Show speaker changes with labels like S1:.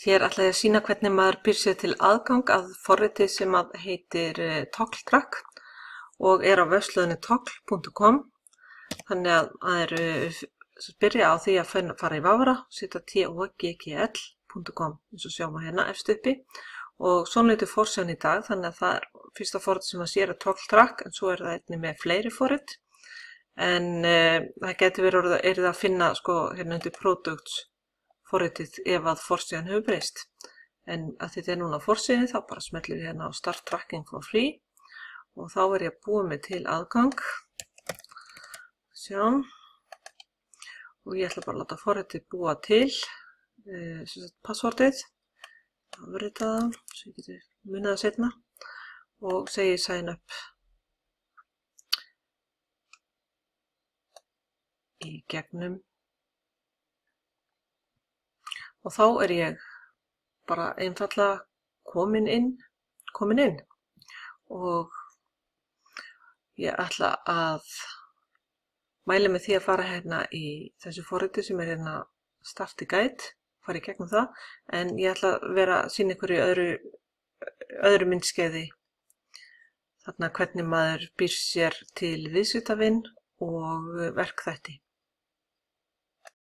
S1: Hér ætla ég að sýna hvernig maður býr sér til aðgang að forriti sem heitir ToggleTrack og á vefslóðinni toggle.com. Þannig að maður byrja á því að fara í vafra, setja toggle.com eins og sjáum við hérna efst uppi. Og svona litur forsíðan í dag, þannig að það fyrsta forrit sem maður sér ToggleTrack, en svo það einnig með fleiri forrit. En það getur verið að finna hérna undir Products forritið ef að forsíðan hefur breyst. En að þetta núna forsíðan þá bara smellum við hérna á Start Tracking for Free og þá ég að búa mig til aðgang. Sjá. Og ég ætla bara að láta forritið búa til passvortið. Afrita það, svo ég getur munið það seinna og segi Sign Up í gegnum. Og þá ég bara einfaldlega komin inn og ég ætla að mæla með því að fara hérna í þessu forriti sem hérna Start Guide, fara í gegnum það, en ég ætla að sýna ykkur í öðru myndskeiði þarna hvernig maður býr sér til viðskiptavin og verkþætti.